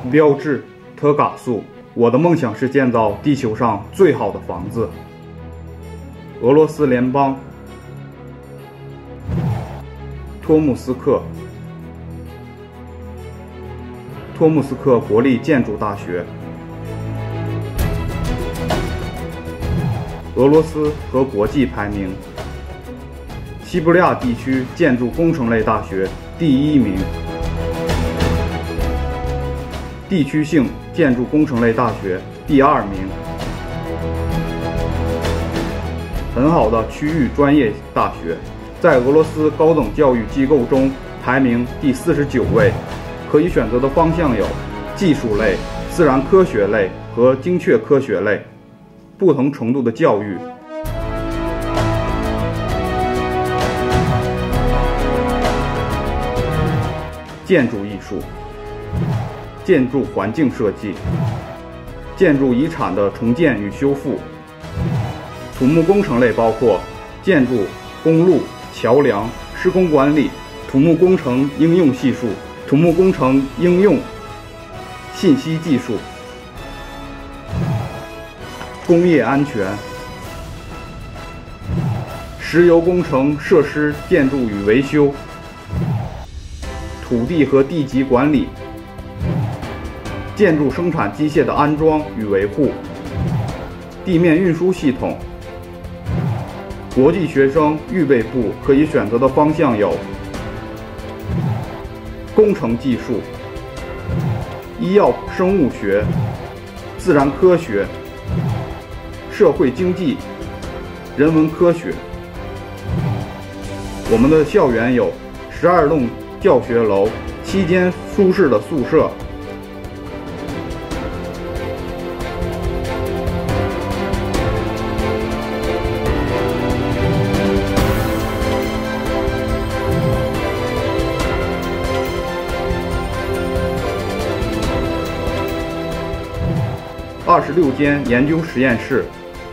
标志特嘎素，我的梦想是建造地球上最好的房子。俄罗斯联邦，托木斯克，托木斯克国立建筑大学，俄罗斯和国际排名，西伯利亚地区建筑工程类大学第1名，地区性建筑工程类大学第2名，很好的区域专业大学，在俄罗斯高等教育机构中排名第49位。可以选择的方向有技术类、自然科学类和精确科学类，不同程度的教育。建筑艺术、建筑环境设计、建筑遗产的重建与修复。土木工程类包括建筑、公路、桥梁、施工管理、土木工程应用系数、土木工程应用信息技术、工业安全、石油工程设施建筑与维修、土地和地级管理、建筑生产机械的安装与维护、地面运输系统。国际学生预备部可以选择的方向有工程技术、医药生物学、自然科学、社会经济、人文科学。我们的校园有12栋教学楼、7间舒适的宿舍。26间研究实验室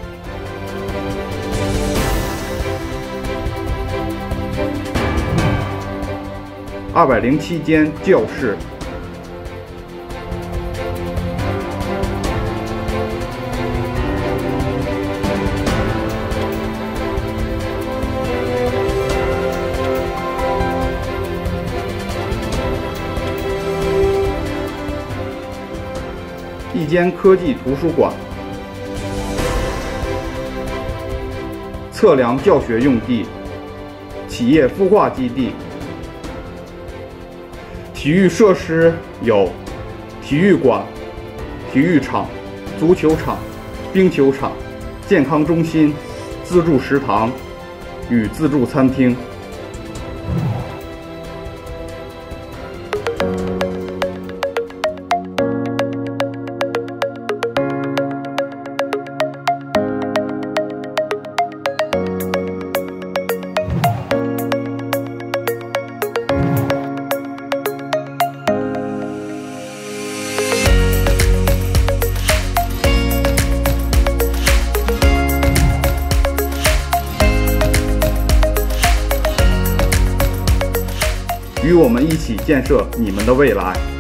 ，207间教室，1间科技图书馆，测量教学用地，企业孵化基地。体育设施有体育馆、体育场、足球场、冰球场、健康中心、自助食堂与自助餐厅。与我们一起建设你们的未来。